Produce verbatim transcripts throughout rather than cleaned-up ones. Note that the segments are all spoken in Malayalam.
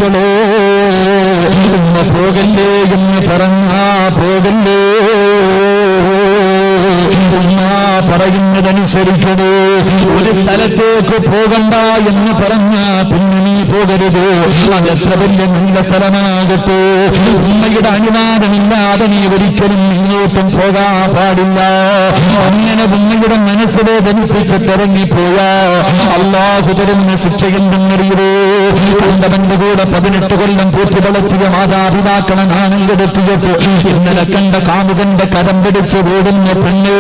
മക്കളെ ഉമ്മ പോകല്ലേ എന്ന് പറഞ്ഞാ പോകല്ലേ, ഉമ്മ പറയുന്നതനുസരിക്കണേ. ഒരു സ്ഥലത്തേക്ക് പോകണ്ട എന്ന് പറഞ്ഞാ പിന്നെ നീ പോകരുത്. അതെത്ര വലിയ നല്ല സ്ഥലമാകട്ടെ, ഉമ്മയുടെ അനുവാദമില്ലാതെ നീ ഒരിക്കലും ഇങ്ങോട്ടും പോകാൻ പാടില്ല. അങ്ങനെ ഉമ്മയുടെ മനസ്സിലെ ധനിപ്പിച്ചിട്ടിറങ്ങിപ്പോയാ അള്ളാഹു തരുന്ന ശിക്ഷ എന്തെന്നറിയോ? കണ്ടവന്റെ കൂടെ പതിനെട്ട് കൊല്ലം പൂറ്റി വളർത്തിയ മാതാപിതാക്കളെ നാണം കെടുത്തിയിട്ട് ഇന്നലെ കണ്ട കാമുകന്റെ കരം പിടിച്ച് ഓടുന്ന പെണ്ണേ,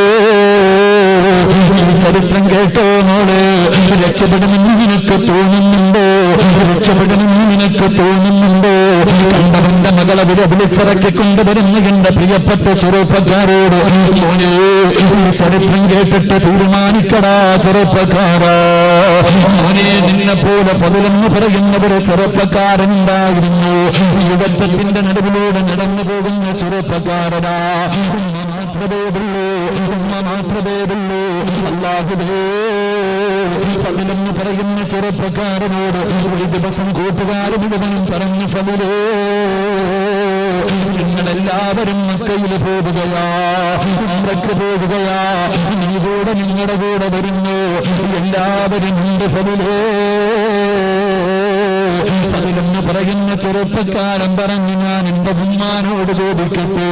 ഈ ചരിത്രം കേട്ടോ മോളെ? രക്ഷപ്പെടുമെന്ന് നിനക്ക് തോന്നുന്നുണ്ടോ? രക്ഷപ്പെടുമെന്ന് നിനക്ക് തോന്നുന്നുണ്ടോ? കണ്ടവന്റെ മകളെ വില വിളിച്ചിറക്കി കൊണ്ടുവരുന്ന എന്റെ പ്രിയപ്പെട്ട ചെറുപ്പക്കാരോട് മോനെ, ഈ ചരിത്രം കേട്ടിട്ട് തീരുമാനിക്കടാ ചെറുപ്പക്കാരാ. മോനെ, നിന്നെ പോലെ ഫضലെന്ന് പറയുന്ന ഒരു ചെറുപ്പക്കാരനുണ്ടായിരുന്നു. യുവത്വത്തിന്റെ നടുവിലൂടെ നടന്നു പോകുന്ന ചെറുപ്പക്കാരനാ. ഉമ്മ മാത്രമേ ഉള്ളൂ, ഉമ്മ മാത്രമേ ഉള്ളൂ. അല്ലാഹുവേ, ഫضലെന്ന് പറയുന്ന ചെറുപ്പക്കാരനോട് ഒരു ദിവസം കൂട്ടുകാർ മുഴുവനും പറഞ്ഞു, ഫضലേ, നിങ്ങളെല്ലാവരും മക്കയിൽ പോകുകയാ, ഉംറയ്ക്ക് പോകുകയാ, നീ കൂടെ നിങ്ങളുടെ കൂടെ വരുന്നു, എല്ലാവരും ഉണ്ട് ഫضലേ. ഫضലെന്ന് പറയുന്ന ചെറുപ്പക്കാരൻ പറഞ്ഞു, ഞാൻ എന്റെ ഉമ്മാനോട് ചോദിക്കട്ടെ.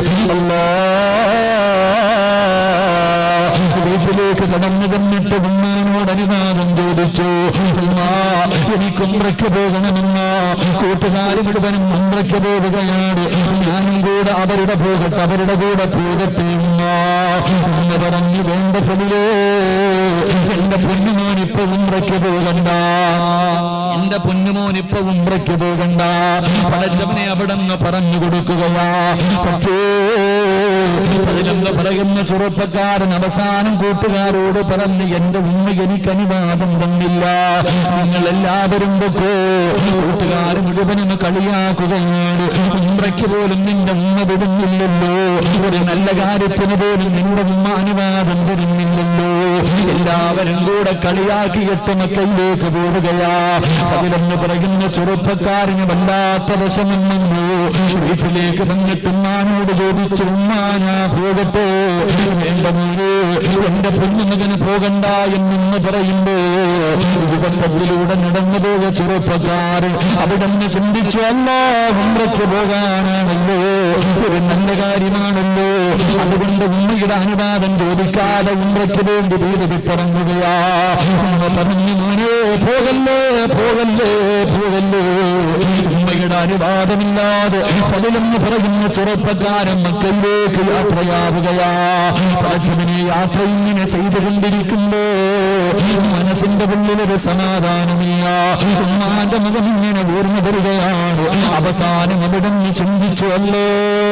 അല്ലാഹ് വീട്ടിലേക്ക് കടന്നു തന്നിട്ട് ഉമ്മാനോട് അനുവാദം ചോദിച്ചു. ഉമ്മാ, എനിക്ക് ഉംറയ്ക്ക് പോകണമെന്ന കൂട്ടുകാർ മുഴുവനും ഉംറയ്ക്ക് പോവുകയാണ്, ഞാനും കൂടെ അവരുടെ പോകട്ടെ, അവരുടെ കൂടെ പോകട്ടെ ഉമ്മ എന്ന് പറഞ്ഞു. വേണ്ട ഫضലേ, എന്റെ പൊന്നുമോൻ ഇപ്പൊ ഉംറയ്ക്ക് പോകണ്ട, എന്റെ പൊന്നുമോൻ ഇപ്പൊ ഉംറയ്ക്ക് പോകണ്ട, പടച്ചവനെ അവിടെ നിന്ന് പറഞ്ഞു കൊടുക്കുകയാ. പക്ഷേ ഫضലെന്ന് പറയുന്ന ചെറുപ്പക്കാരൻ അവസാനം കൂട്ടുകാരോട് പറഞ്ഞു, എന്റെ ഉമ്മ എനിക്ക് അനുവാദം തന്നില്ല, നിങ്ങൾ എല്ലാവരും പൊക്കോ. കൂട്ടുകാർ മുഴുവനും കളിയാക്കുകയാണ്. ഉംറയ്ക്ക് പോലും നിന്റെ ഉമ്മ വിടുന്നില്ലല്ലോ, ഒരു നല്ല കാര്യത്തിന് പോലും നിന്റെ ഉമ്മ അനുവാദം തരുന്നില്ലല്ലോ. എല്ലാവരും കൂടെ കളിയാക്കിയിട്ട് മക്കയിലേക്ക് പോവുകയാ. ഫضലെന്ന് പറയുന്ന ചെറുപ്പക്കാരന് വല്ലാത്ത വിഷമം വന്നു. വീട്ടിലേക്ക് വന്നിട്ട് ഉമ്മാനോട് ചോദിച്ചു, ഉമ്മാ ഞാൻ പോകട്ടെ? വേണ്ട മോനെ, എന്റെ പൊന്നുമകന് പോകണ്ട എന്ന് പറയുമ്പോ യുവത്വത്തിലൂടെ നടന്നു പോയ ചെറുപ്പക്കാരൻ അവിടെ നിന്ന് ചിന്തിച്ചു, അല്ലാഹ് ഉംറയ്ക്ക് പോകാനാണല്ലോ, ഒരു നല്ല കാര്യമാണല്ലോ, അതുകൊണ്ട് ഉമ്മയുടെ അനുവാദം ചോദിക്കാതെ ഉംറയ്ക്ക് വേണ്ടി വീട് വിട്ടിറങ്ങുകയാ. ഉമ്മ പറഞ്ഞു, മോനെ പോകല്ലേ, പോകല്ലേ, പോകല്ലേ. ഉമ്മയുടെ അനുവാദമില്ലാതെ ഫضലെന്ന് പറയുന്ന ചെറുപ്പക്കാരൻ മക്കയിലേക്ക് യാത്രയാവുകയാ. പടച്ചവനെ, യാത്ര ഇങ്ങനെ ചെയ്തുകൊണ്ടിരിക്കുമ്പോ മനസ്സിന്റെ ഉള്ളിലൊരു സമാധാനമില്ല. ഉമ്മാന്റെ മുഖം ഇങ്ങനെ ഓർമ്മ വരികയാണ്. അവസാനം അവിടെ നിന്ന് ചിന്തിച്ചു, അല്ലോ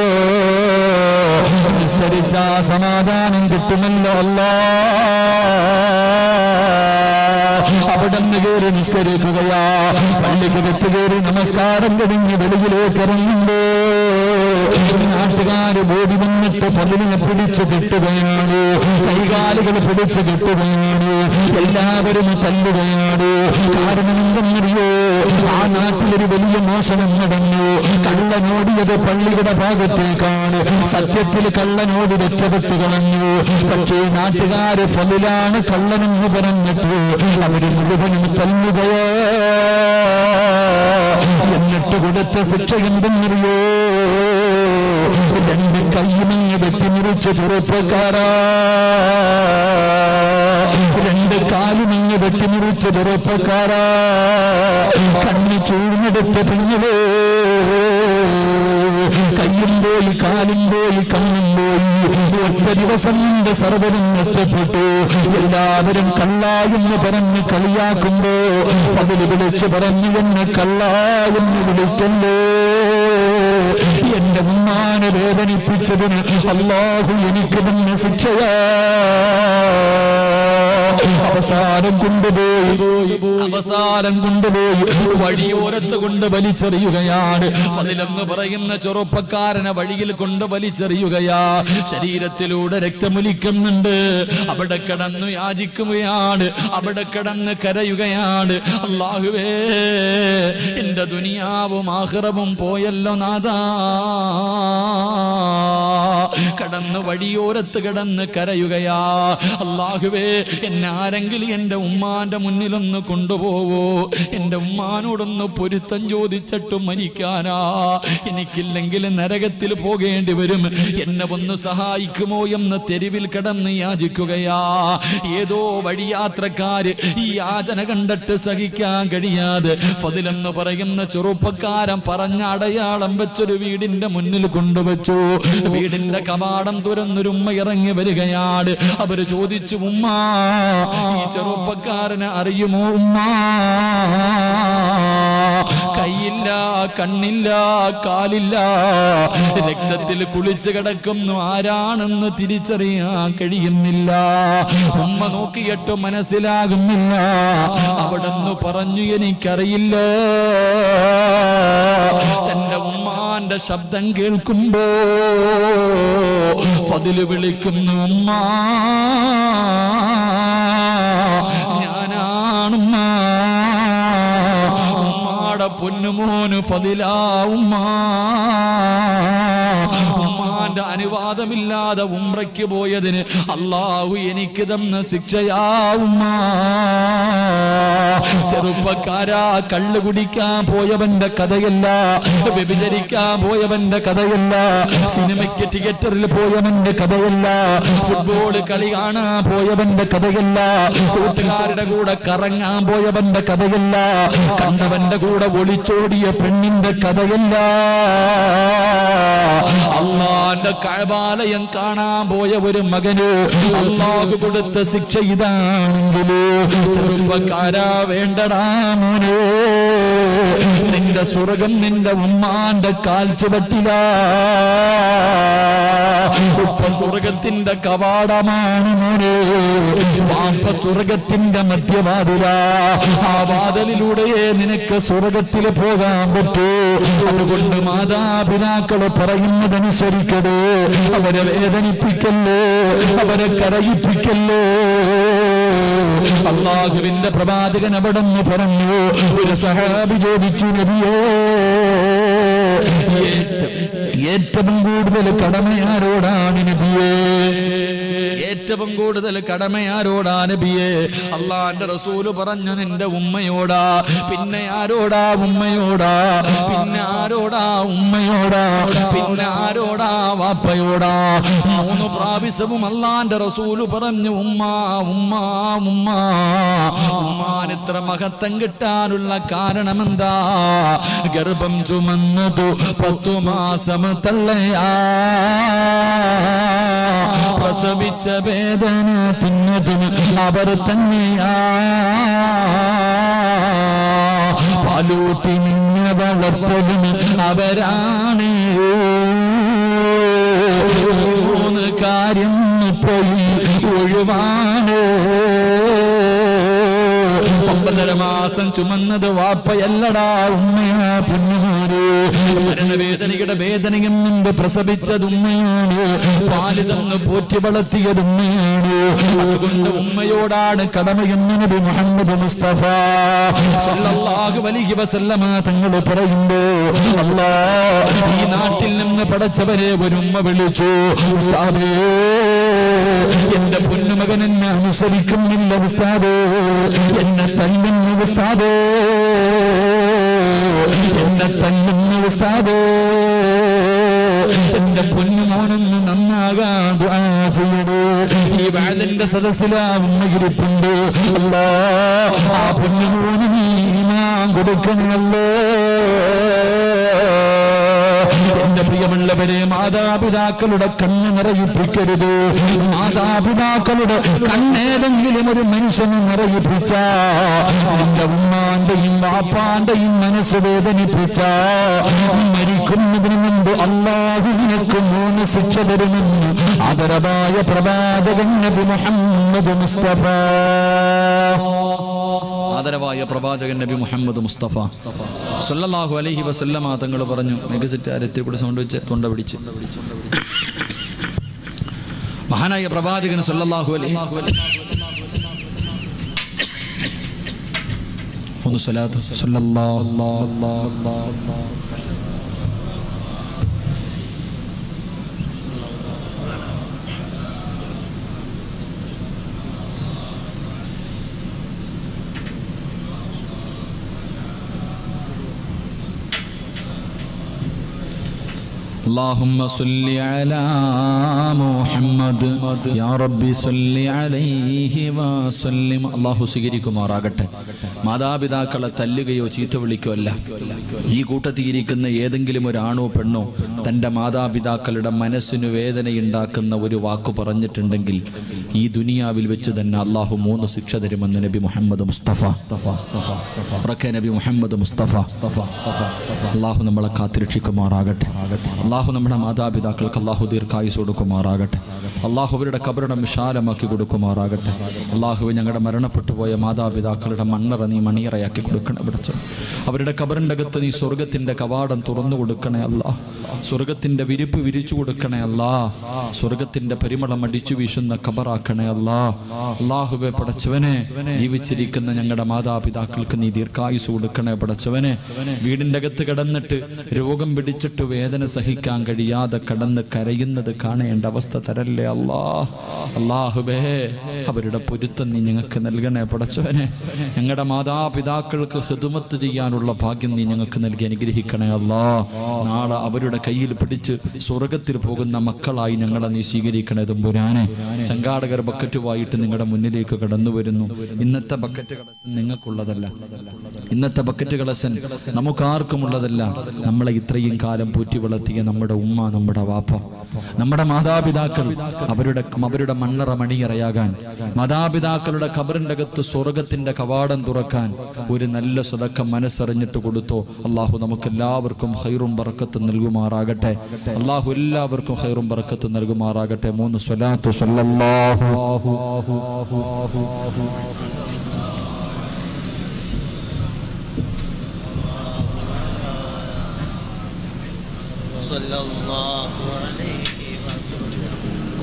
നിസ്കരിച്ച സമാധാനം കിട്ടുമല്ലോ അല്ലാ. അവിടെ നിന്ന് കയറി നിസ്കരിക്കുകയാ. പള്ളിക്ക് വെട്ടുകയറി നമസ്കാരം കഴിഞ്ഞ് വെളിയിലേക്ക് ഇറങ്ങുമ്പോ നാട്ടുകാര് ഓടി വന്നിട്ട് ഫضലിനെ പിടിച്ച് കെട്ടുകയാണ്, കൈകാലുകൾ പിടിച്ച് കെട്ടുകയാണ്, എല്ലാവരും തല്ലുകയാണ്. കാരണം എന്തെന്നറിയോ? ആ നാട്ടിലൊരു വലിയ മോഷണം നടന്നു. കള്ളനോടിയത് പള്ളിയുടെ ഭാഗത്തേക്കാണ്. സത്യത്തിൽ കള്ളനോടി രക്ഷപ്പെട്ടു കളഞ്ഞു. പക്ഷേ നാട്ടുകാര് ഫضലാണ് കള്ളനെന്ന് പറഞ്ഞിട്ട് അവര് മുഴുവനും തല്ലുകയോ. എന്നിട്ട് കൊടുത്ത ശിക്ഷ എന്തെന്നറിയോ? രണ്ട് കൈമങ്ങ് വെട്ടിമുറിച്ച് ചെറുപ്പക്കാരാ, രണ്ട് കാലുമങ്ങ് വെട്ടിമുറിച്ച് ചെറുപ്പക്കാരാ, കണ്ണി ചൂഴ്ന്നെടുത്ത് പിന്നിലേ കയ്യും പോയി, കാലും പോയി, കണ്ണും പോയി. ഒറ്റ ദിവസം നിന്റെ സർവ്വവും നഷ്ടപ്പെട്ടു. എല്ലാവരും കള്ളായെന്ന് പറഞ്ഞ് കളിയാക്കുമ്പോ ഫضല് വിളിച്ച് പറഞ്ഞു, എന്നെ കള്ളായെന്ന് വിളിക്കല്ലേ. എന്റെ ഉമ്മാനെ വേദനിപ്പിച്ചതിന് അല്ലാഹു എനിക്ക് തന്ന ശിക്ഷയാ. അവസാനം കൊണ്ടുപോയി അവസാനം കൊണ്ടുപോയി വഴിയോരത്ത് കൊണ്ട് വലിച്ചെറിയുകയാണ്. ഫضലെന്ന് പറയുന്ന ചെറുപ്പക്കാരനെ വഴിയിൽ കൊണ്ട് വലിച്ചെറിയുകയാ. ശരീരത്തിലൂടെ രക്തമൊലിക്കുന്നുണ്ട്. അവിടെ കിടന്നു യാചിക്കുകയാണ്, അവിടെ കിടന്ന് കരയുകയാണ്. അല്ലാഹുവേ, എന്റെ ദുനിയാവും ആഖിറവും പോയല്ലോ നാഥാ. കടന്ന് വഴിയോരത്ത് കിടന്ന് കരയുകയാ. അല്ലാഹുവേ, എന്നെ ആരെങ്കിലും എന്റെ ഉമ്മാന്റെ മുന്നിലൊന്ന് കൊണ്ടുപോവോ, എന്റെ ഉമ്മാനോടൊന്ന് പൊരുത്തം ചോദിച്ചിട്ട് മരിക്കാനാ, എനിക്കില്ലെങ്കിൽ നരകത്തിൽ പോകേണ്ടി വരും, എന്നെ ഒന്ന് സഹായിക്കുമോ എന്ന് തെരുവിൽ കിടന്ന് യാചിക്കുകയാ. ഏതോ വഴിയാത്രക്കാര് ഈ യാചന കണ്ടിട്ട് സഹിക്കാൻ കഴിയാതെ ഫദിലെന്ന് പറയുന്ന ചെറുപ്പക്കാരൻ പറഞ്ഞ അടയാളം വെച്ചൊരു വീടിന്റെ മുന്നിൽ കൊണ്ടുവച്ചു. വീടിന്റെ കവാടം തുറന്നൊരു ഉമ്മ ഇറങ്ങി വരികയാണ്. അവര് ചോദിച്ചു, ഉമ്മ, ഈ ചെറുപ്പക്കാരനെ അറിയുമോ ഉമ്മ? കൈയില്ല, കണ്ണില്ല, കാലില്ല, രക്തത്തിൽ കുളിച്ചു കിടക്കുന്നു, ആരാണെന്ന് തിരിച്ചറിയാൻ കഴിയുന്നില്ല. ഉമ്മ നോക്കിയിട്ട് മനസ്സിലാകുന്നില്ല. അവിടെന്ന് പറഞ്ഞു, എനിക്കറിയില്ല. തന്റെ ഉമ്മാന്റെ ശബ്ദം കേൾക്കുമ്പോ ഫദില് വിളിക്കുന്നു, ഉമ്മ, ഞാനാണുമ്മ, ഉമ്മാടെ പൊന്നുമോന് ഫദിലാ ഉമ്മ. ഉമ്മാന്റെ അനുവാദമില്ലാതെ ഉംറയ്ക്ക് പോയതിന് അല്ലാഹു എനിക്ക് തന്ന ശിക്ഷയാ ഉമ്മ. ചെറുപ്പക്കാരാ, കള്ളു കുടിക്കാൻ പോയവന്റെ കഥയല്ല, വ്യഭിചരിക്കാൻ പോയവന്റെ കഥയല്ല, സിനിമയ്ക്ക് തിയേറ്ററിൽ പോയവന്റെ കഥയല്ല, ഫുട്ബോൾ കളി കാണാൻ പോയവന്റെ കഥയല്ല, കൂട്ടുകാരുടെ കൂടെ കറങ്ങാൻ പോയവന്റെ കഥയല്ല, കണ്ടവന്റെ കൂടെ ഒളിച്ചോടിയ പെണ്ണിന്റെ കഥയല്ല. അല്ലാഹുവിന്റെ കഅബാലയം കാണാൻ പോയ ഒരു മകന് അല്ലാഹു കൊടുത്ത ശിക്ഷ ഇതാണെങ്കിൽ, ചെറുപ്പക്കാരാ, വേണ്ടടാ മോനെ, നിന്റെ സ്വർഗം നിന്റെ ഉമ്മാന്റെ കാൽ ചുവട്ടിലാ. ഉപ്പ സ്വർഗത്തിന്റെ കവാടമാണ് മോനെ, വാപ്പ സ്വർഗത്തിന്റെ മധ്യവാതിലാ. ആ വാതിലിലൂടെ നിനക്ക് സ്വർഗത്തിൽ പോകാൻ പറ്റൂ. അതുകൊണ്ട് മാതാപിതാക്കള് പറയുന്നതനുസരിക്കരുത്. അവരെ വേദനിപ്പിക്കല്ലേ, അവരെ കരയിപ്പിക്കല്ലേ. അല്ലാഹുവിന്റെ പ്രവാചകൻ അവിടെന്ന് പറഞ്ഞു. ഒരു സഹാബി ചോദിച്ചു, നബിയേ, ഏറ്റവും കൂടുതൽ കടമയാരോടാണ് നബിയേ? ഏറ്റവും കൂടുതൽ കടമയാരോടാ നബിയേ? അല്ലാഹുവിന്റെ റസൂല് പറഞ്ഞു, നിന്റെ ഉമ്മയോടാ. പിന്നെ ആരോടാ? ഉമ്മയോടാ. പിന്നെ ആരോടാ? ഉമ്മയോടാ. പിന്നെ ആരോടാ? വാപ്പയോടാ. മൂന്ന് പ്രാവശ്യവും അല്ലാഹുവിന്റെ റസൂല് പറഞ്ഞു, ഉമ്മ, ഉമ്മ, ഉമ്മ. ഉമ്മാന് ഇത്ര മഹത്വം കിട്ടാനുള്ള കാരണം എന്താ? ഗർഭം ചുമന്നതു പത്തു മാസം തള്ളയാ, പ്രസവിച്ച വേദന തിന്നതും അവർ തന്നെയാ, പാലൂട്ടി നിന്നെ വളർത്തലും അവരാണ്. മൂന്ന് കാര്യം പോയി ഒഴിവാണ്. ഒമ്പതര മാസം ചുമന്നത് വാപ്പയല്ലടാ, ഉമ്മയാ പൊന്നുമോനെ. മരണവേദനയുടെ വേദനയും നിന്ന് പ്രസവിച്ചത് ഉമ്മയാണ്. പാല് തന്ന് പോറ്റി വളർത്തിയത് ഉമ്മയാണ്. അതുകൊണ്ട് ഉമ്മയോടാണ് കടമയെന്ന് നബി മുഹമ്മദ് മുസ്തഫ സല്ലല്ലാഹു അലൈഹി വസല്ലമ തങ്ങൾ പറയുമ്പോ, അല്ലാഹ് ഈ നാട്ടിൽ നിന്ന് പടച്ചവരെ ഒരു ഉമ്മ വിളിച്ചു, ഉസ്താദേ, എന്റെ പൊന്നുമകൻ എന്നെ അനുസരിക്കുന്നില്ല ഉസ്താദേ, എന്നെ തല്ലുന്ന ഉസ്താദേ, എന്നെ തല്ലുന്ന ഉസ്താദേ, എന്റെ പൊന്നുമോനൊന്ന് നന്നാകാൻ ദുആ ചെയ്യണേ. ഈ വാദിന്റെ സദസ്സിലാ ഉമ്മയിരിപ്പുണ്ട്. അല്ലാഹ് ആ പൊന്നുമോന് നീ ഈമാൻ കൊടുക്കണമല്ലോ. എന്റെ പ്രിയമുള്ളവരെ, മാതാപിതാക്കളുടെ കണ്ണ് നിറയിപ്പിക്കരുത്. മാതാപിതാക്കളുടെ കണ്ണേതെങ്കിലും ഒരു മനുഷ്യനെ നിറയിപ്പിച്ച, എന്റെ ഉമ്മാന്റെയും വാപ്പാന്റെയും മനസ്സ് വേദനിപ്പിച്ച, മരിക്കുന്നതിന് മുമ്പ് അല്ലാഹു നിനക്ക് മൂന്ന് ശിക്ഷ തരുമെന്ന് ആദരവായ പ്രവാചകൻ നബി മുഹമ്മദ് മുസ്തഫ. ആദരവായ പ്രവാചകൻ നബി മുഹമ്മദ് മുസ്തഫ സല്ലല്ലാഹു അലൈഹി വസല്ലമ തങ്ങൾ പറഞ്ഞു. മെഗസിറ്റാരത്തിൽ കൂടെ സൗണ്ട് വെച്ച് തൊണ്ട പിടിച്ച് മഹാനായ പ്രവാചകൻ സല്ലല്ലാഹു അലൈഹി മൂന്ന് സ്വലാത്ത് സല്ലല്ലാഹു اللهم صل على محمد يا ربي صل عليه وسلم. അല്ലാഹു സ്വീകരിക്കുമാറാകട്ടെ. മാതാപിതാക്കളെ തല്ലുകയോ ചീത്ത വിളിക്കുകയോ അല്ല. ഈ കൂട്ടത്തിയിരിക്കുന്ന ഏതെങ്കിലും ഒരാണോ പെണ്ണോ തൻ്റെ മാതാപിതാക്കളുടെ മനസ്സിന് വേദനയുണ്ടാക്കുന്ന ഒരു വാക്ക് പറഞ്ഞിട്ടുണ്ടെങ്കിൽ ഈ ദുനിയാവിൽ വെച്ച് തന്നെ അള്ളാഹു മൂന്ന് ശിക്ഷ തരുമെന്ന് നബി മുഹമ്മദ് മുസ്തഫ നബി മുഹമ്മദ് മുസ്തഫ. അള്ളാഹു നമ്മളെ കാത്തിരക്ഷിക്കുമാറാകട്ടെ. അള്ളാഹു നമ്മുടെ മാതാപിതാക്കൾക്ക് അള്ളാഹു ദീർഘായുസ് കൊടുക്കുമാറാകട്ടെ. അള്ളാഹു അവരുടെ കബറിടം വിശാലമാക്കി കൊടുക്കുമാറാകട്ടെ. അള്ളാഹു ഞങ്ങളുടെ മരണപ്പെട്ടു പോയ മാതാപിതാക്കളുടെ മണ്ണറ നീ മണിയറയാക്കി കൊടുക്കണേ പിടിച്ചു. അവരുടെ കബറിൻ്റെ അകത്ത് നീ സ്വർഗത്തിൻ്റെ കവാടം തുറന്നു കൊടുക്കണേ അല്ലാ. സ്വർഗത്തിൻ്റെ വിരിപ്പ് വിരിച്ചു കൊടുക്കണേ അല്ലാ. സ്വർഗത്തിൻ്റെ പരിമളം അടിച്ചു വീശുന്ന കബറാക്കണേ അല്ലാ. അള്ളാഹുവെ പടച്ചവനെ, ജീവിച്ചിരിക്കുന്ന ഞങ്ങളുടെ മാതാപിതാക്കൾക്ക് നീ ദീർഘായുസ് കൊടുക്കണേ പടച്ചവനെ. വീടിൻ്റെ അകത്ത് കിടന്നിട്ട് രോഗം പിടിച്ചിട്ട് വേദന സഹിക്കാൻ കഴിയാതെ കടന്ന് കരയുന്നത് കാണേണ്ട അവസ്ഥ തരല്ലേ അല്ലാ. അള്ളാഹുബേ, അവരുടെ പൊരുത്തം നീ ഞങ്ങൾക്ക് നൽകണേ പടച്ചവനെ. ഞങ്ങളുടെ മാതാപിതാക്കൾക്ക് ഖിദ്മത്ത് ചെയ്യാനുള്ള ഭാഗ്യം നീ ഞങ്ങൾക്ക് നൽകി അനുഗ്രഹിക്കണേ അല്ലാ. നാളെ അവരുടെ കയ്യിൽ പിടിച്ച് സ്വർഗത്തിൽ പോകുന്ന മക്കളായി ഞങ്ങളെ നീ സ്വീകരിക്കണേ തമ്പുരാനെ. സംഘാടകർ ബക്കറ്റുമായിട്ട് നിങ്ങളുടെ മുന്നിലേക്ക് കടന്നു വരുന്നു. ഇന്നത്തെ ബക്കറ്റ് കളക്ഷൻ നിങ്ങൾക്കുള്ളതല്ല. ഇന്നത്തെ ബക്കറ്റ് കളക്ഷൻ നമുക്കാർക്കുമുള്ളതല്ല. നമ്മളെ ഇത്രയും കാലം പൂറ്റി വളർത്തിയ നമ്മുടെ ഉമ്മ, നമ്മുടെ വാപ്പ, നമ്മുടെ മാതാപിതാക്കൾ, അവരുടെ അവരുടെ മണ്ണറ മണിയറയാകാൻ, മാതാപിതാക്കളുടെ ഖബറിന്റെ അകത്ത് സ്വർഗത്തിന്റെ കവാടം തുറക്കാൻ ഒരു നല്ല സദക്ക മനസ്സറിഞ്ഞിട്ട് കൊടുത്തോ. അള്ളാഹു നമുക്ക് എല്ലാവർക്കും ഖൈറും ബറക്കത്തും നൽകുമാറാകട്ടെ. അള്ളാഹു എല്ലാവർക്കും ഖൈറും ബറക്കത്തും നൽകുമാറാകട്ടെ. മൂന്ന് സ്വലാത്തു സല്ലല്ലാഹു സല്ലല്ലാഹു അലൈഹി വസല്ലം.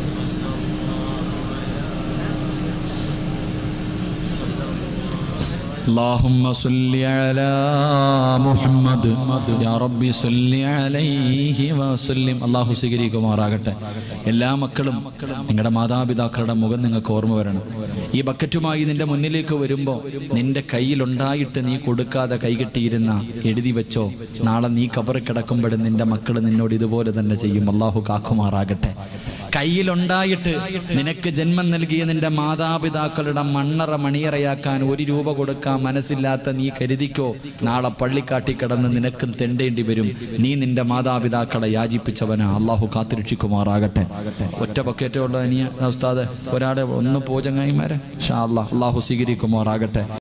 اللهم صل على محمد يا ربي صل عليه وسلم. അല്ലാഹു സ്വീകരിക്കുമാറാകട്ടെ. എല്ലാ മക്കളും നിങ്ങളുടെ മാതാപിതാക്കളുടെ മുഖം നിങ്ങൾക്ക് ഓർമ്മ വരണം. ഈ ബക്കറ്റുമായി നിന്റെ മുന്നിലേക്ക് വരുമ്പോൾ നിന്റെ കയ്യിലുണ്ടായിട്ട് നീ കൊടുക്കാതെ കൈകെട്ടിയിരുന്ന എഴുതി വെച്ചോ. നാളെ നീ കബറിൽ കിടക്കുമ്പോഴും നിന്റെ മക്കൾ നിന്നോട് ഇതുപോലെ തന്നെ ചെയ്യും. അല്ലാഹു കാക്കുമാറാകട്ടെ. കയ്യിലുണ്ടായിട്ട് നിനക്ക് ജന്മം നൽകിയ നിന്റെ മാതാപിതാക്കളുടെ മണ്ണറ മണിയറയാക്കാൻ ഒരു രൂപ കൊടുക്കാൻ മനസ്സില്ലാത്ത നീ കരുതിക്കോ, നാളെ പള്ളിക്കാട്ടി കിടന്ന് നിനക്കും തെണ്ടേണ്ടി വരും. നീ നിന്റെ മാതാപിതാക്കളെ യാചിപ്പിച്ചവനാ. അള്ളാഹു കാത്തിരക്ഷിക്കുമാറാകട്ടെ. ഒറ്റ ബക്കറ്റേ ഉള്ള അനിയ ഉസ്താദ്, ഒരാളെ ഒന്ന് പോചങ്ങായിമാരെ ഇൻഷാ അല്ലാഹ് അള്ളാഹു സ്വീകരിക്കുമാറാകട്ടെ.